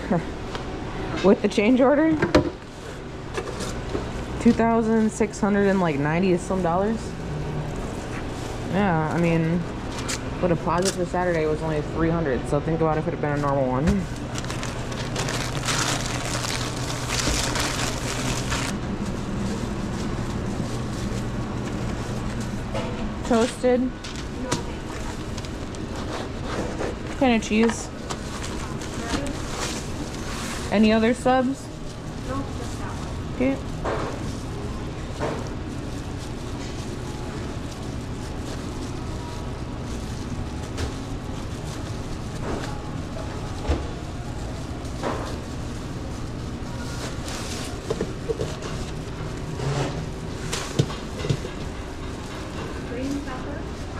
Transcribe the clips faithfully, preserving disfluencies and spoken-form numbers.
With the change order, two thousand six hundred and like ninety some dollars. Yeah, I mean, the deposit for Saturday was only three hundred. So think about if it had been a normal one. Toasted. What kind of cheese? Any other subs? No, just that one. Okay. Green pepper.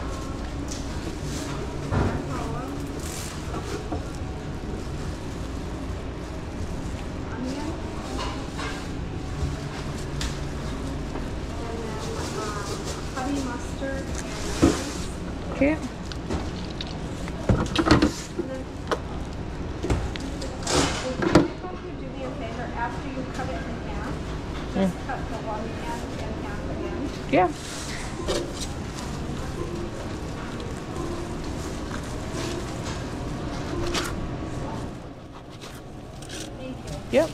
Onion. And then um, honey mustard and Okay. and then would you do me a favor after you cut it in half? Just Yeah. cut the one end in half again. Yeah. Thank you. Yep.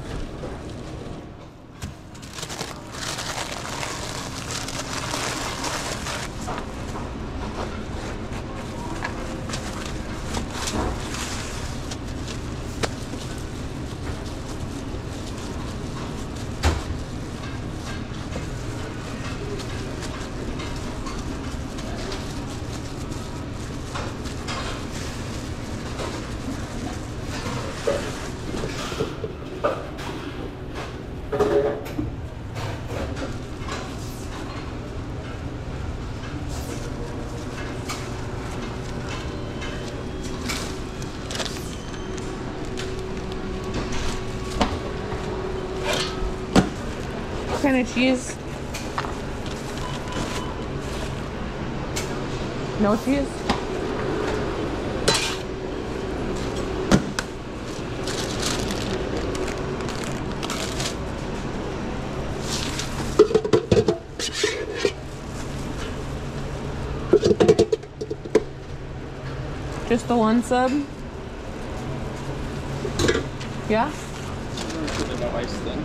What kind of cheese? No cheese? Just the one sub? Yeah? No ice then.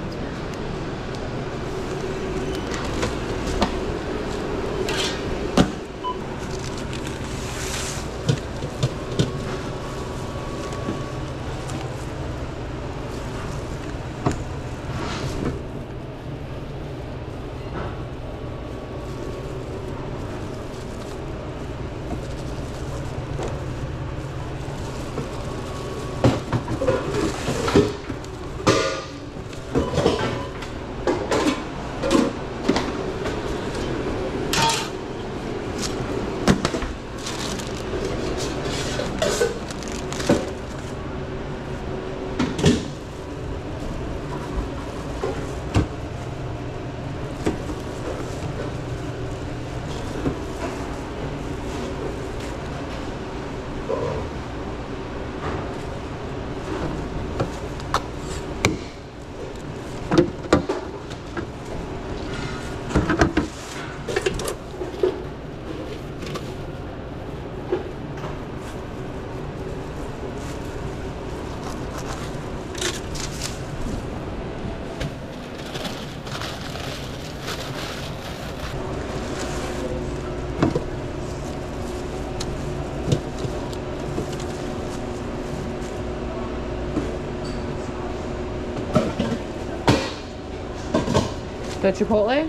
The Chipotle?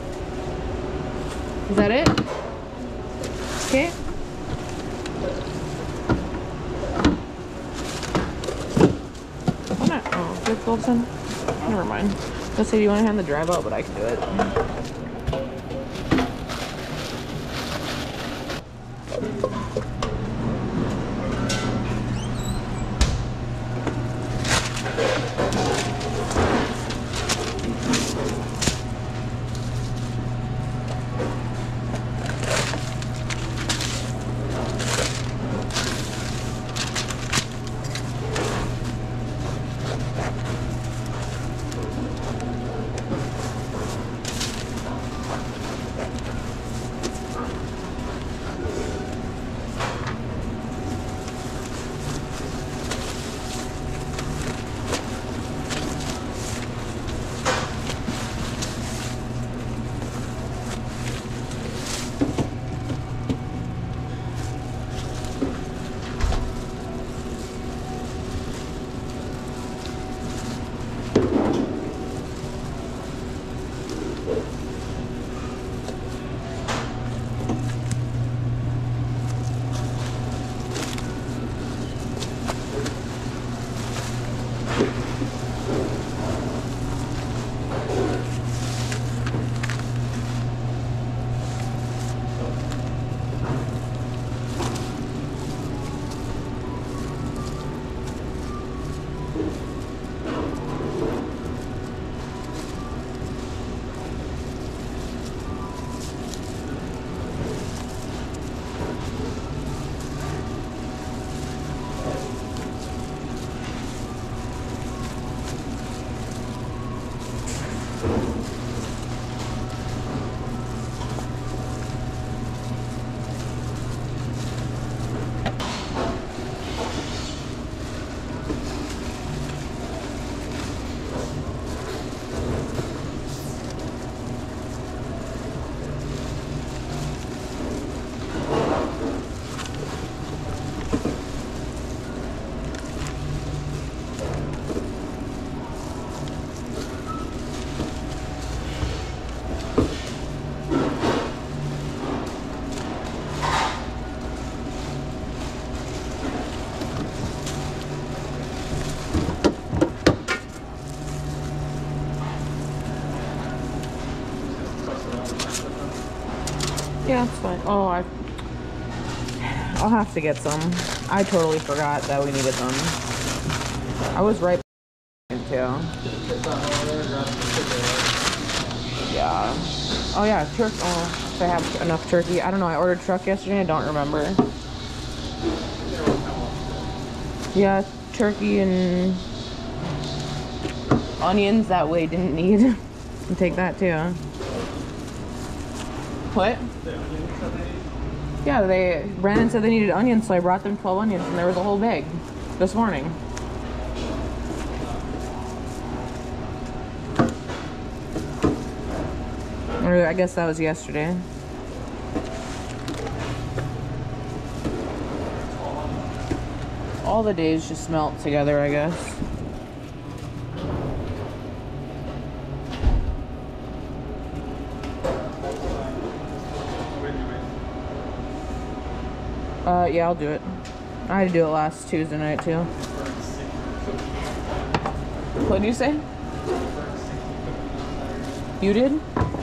Is that it? Okay. Why not? Oh, good Wilson. Never mind. Let's say, do you want to hand the drive out? But I can do it. Yeah, it's fine. Oh, I... I'll have to get some. I totally forgot that we needed them. I was right too. Yeah. Oh yeah, turkey. Oh, if I have enough turkey. I don't know. I ordered truck yesterday. I don't remember. Yeah, turkey and onions that way didn't need. And take that too. What? Yeah, they Brandon said they needed onions, so I brought them twelve onions, and there was a whole bag this morning. Or I guess that was yesterday. All the days just melt together, I guess. Uh, yeah, I'll do it. I had to do it last Tuesday night, too. What did you say? You did?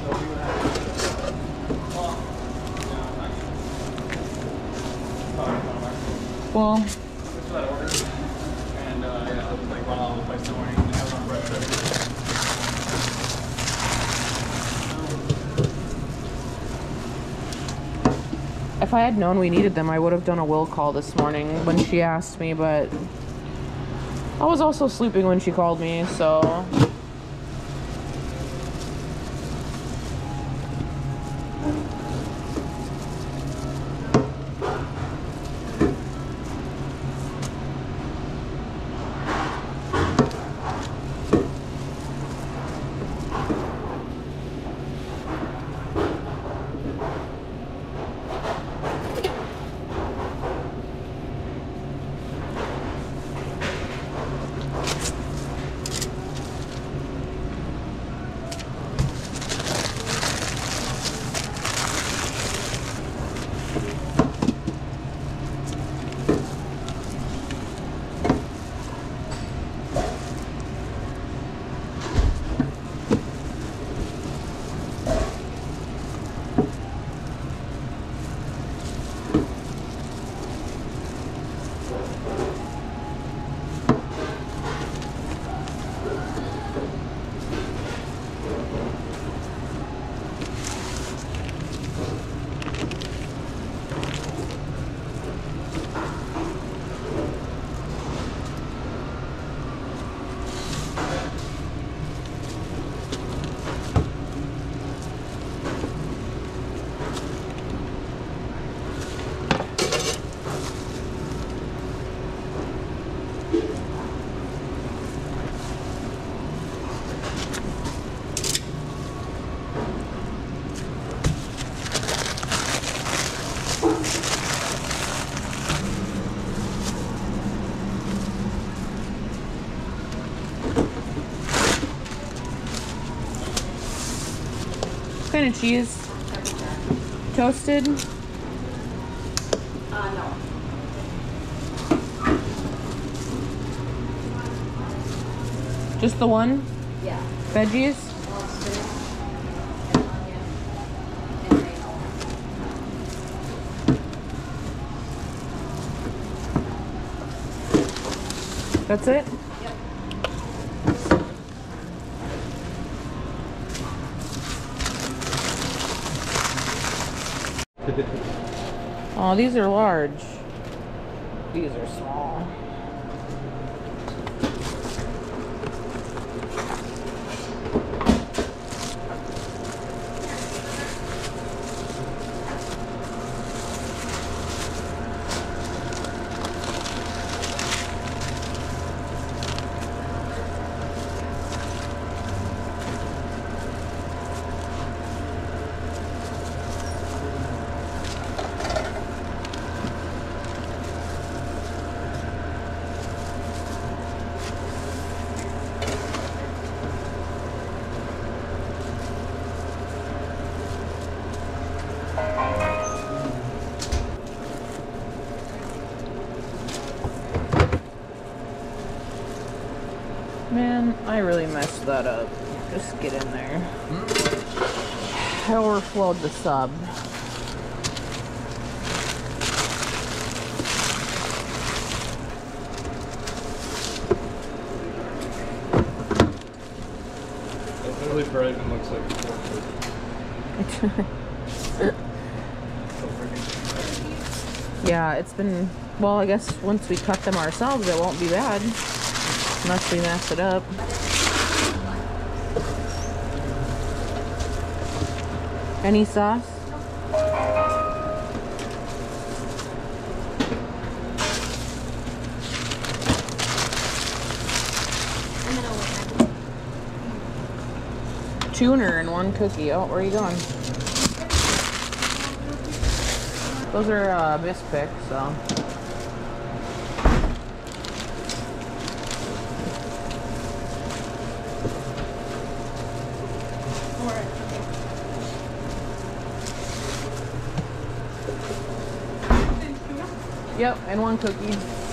Well... If I had known we needed them, I would have done a will call this morning when she asked me, but I was also sleeping when she called me, so... What kind of cheese? Toasted? Uh, no. Just the one? Yeah. Veggies? Mustard and onion and mayo. That's it? Yep. Oh, these are large. These are small. Man, I really messed that up. Just get in there. I overflowed the sub. Chili fries looks like pork. Yeah, it's been, well, I guess once we cut them ourselves, it won't be bad. Unless we mess it up. Any sauce? Tuner and one cookie. Oh, where are you going? Those are uh, mispicks, so. Yep, and one cookie.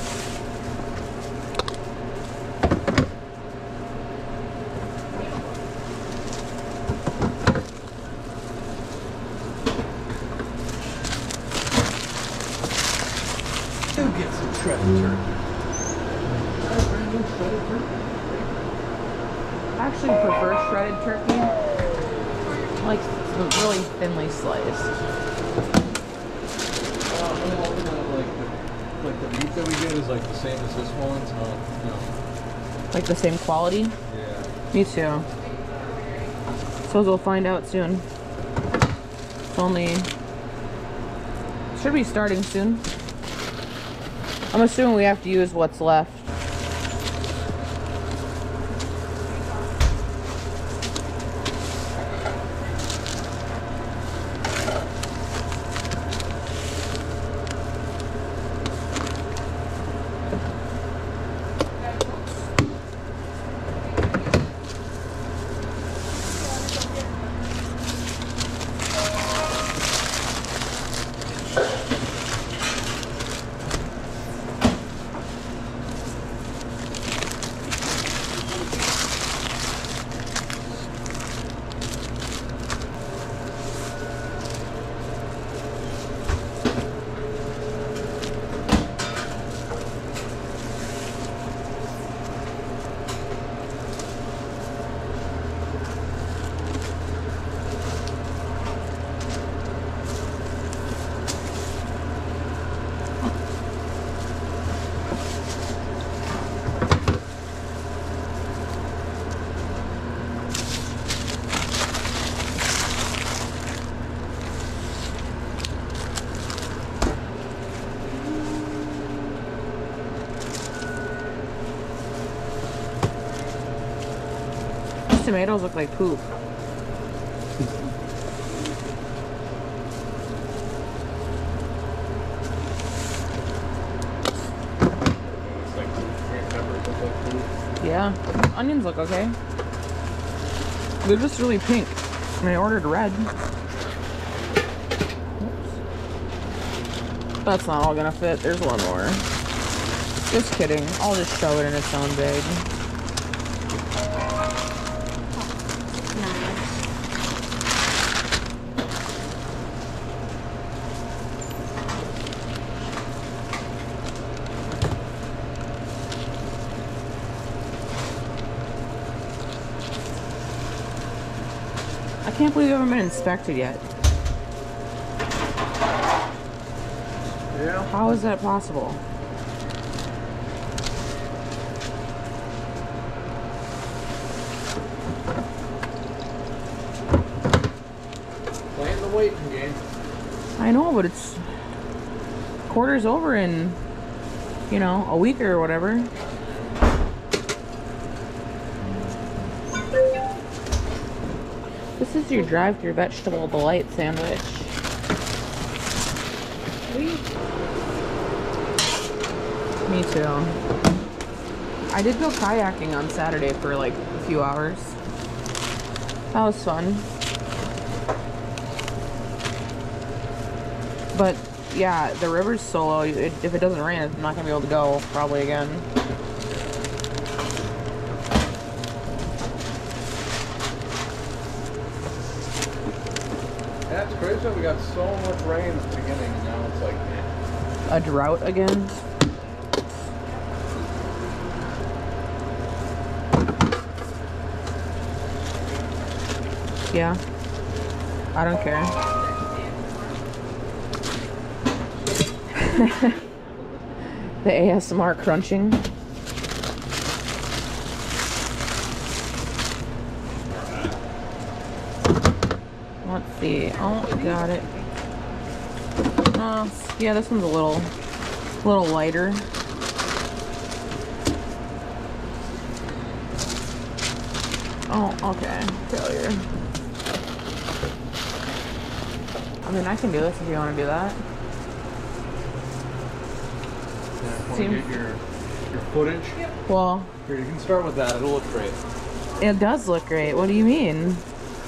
Who gets some shredded turkey? I actually prefer shredded turkey. Like really thinly sliced. Like the meat that we get is like the same as this one, so no. Like the same quality? Yeah. Me too. Suppose we'll find out soon. It's only should be starting soon. I'm assuming we have to use what's left. Tomatoes look like poop. Yeah, onions look okay. They're just really pink. And I ordered red. Oops. That's not all gonna fit. There's one more. Just kidding. I'll just shove it in its own bag. I can't believe you haven't been inspected yet. Yeah. How is that possible? Playing the waiting game. I know, but it's quarters over in, you know, a week or whatever. This is your drive-thru vegetable delight sandwich. Sweet. Me too. I did go kayaking on Saturday for like a few hours. That was fun. But yeah, the river's so low, it, if it doesn't rain, I'm not gonna be able to go probably again. That's crazy. We got so much rain at the beginning, and now it's like eh. A drought again. Yeah. I don't care. The A S M R crunching. Let's see. Oh, got it. Oh, yeah, this one's a little, little lighter. Oh, okay. Failure. I mean, I can do this if you want to do that. Yeah, want to Seems- get your, your footage? Well, Here, you can start with that. It'll look great. it does look great. What do you mean?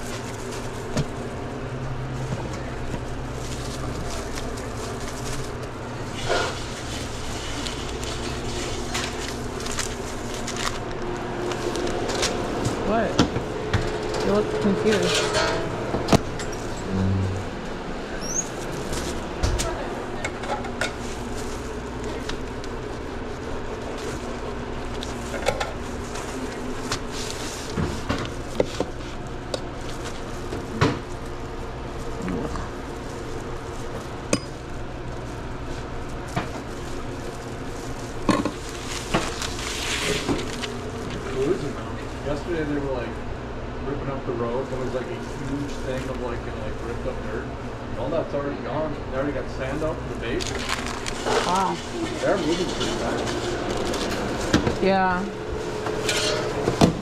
What? You look confused. Losing them. Yesterday they were like ripping up the road. There was like a huge thing of like, you know, like ripped up dirt. All that's already gone. They already got sand out for the base. Wow. They're moving pretty fast. Yeah.